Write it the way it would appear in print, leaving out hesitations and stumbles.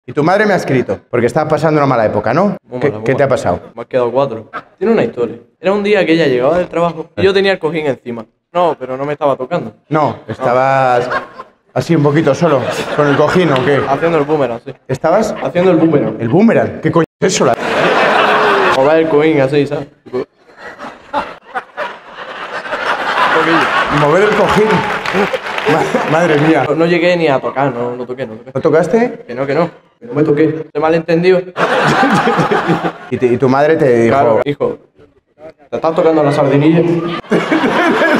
Y tu madre me ha escrito, porque estabas pasando una mala época, ¿no? ¿Qué te ha pasado? Me has quedado 4. Tiene una historia. Era un día que ella llegaba del trabajo y yo tenía el cojín encima. No, pero no me estaba tocando. No, estabas así un poquito solo, con el cojín, ¿o qué? Haciendo el boomerang, sí. ¿Estabas? Haciendo el boomerang. ¿El boomerang? ¿Qué coño es eso? Mover el cojín así, ¿sabes? Mover el cojín. Madre mía. No llegué ni a tocar, no toqué. ¿No tocaste? Que no me toqué. Se malentendió. Y tu madre te dijo... Claro, hijo, ¿te estás tocando la sardinilla?